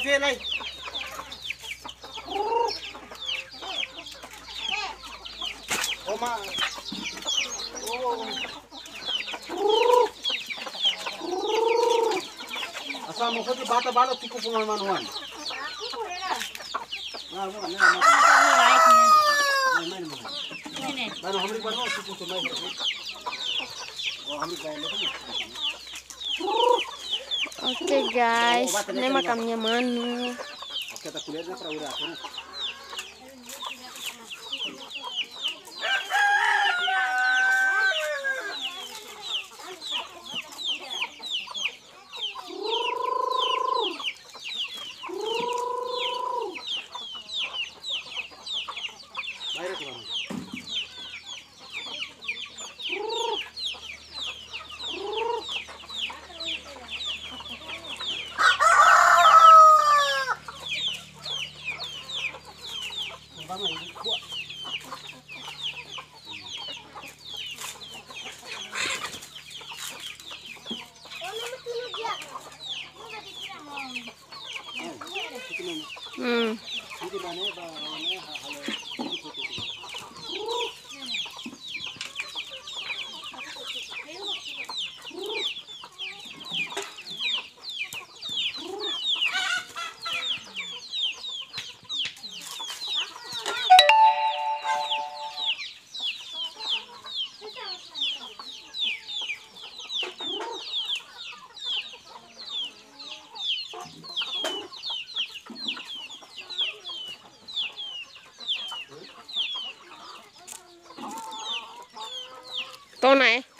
เฟียเลยโอ้มาโอ้asal mau kau di bata-bata tuh kupungan manuan. Nah, bukan, nah, main. Mana hamil baru sih pun main. Oh, hamil main lagi. Oke guys, ini makamnya Manu. Oke, kita kuliah na para ura ako. Bayar ko lang. Tô này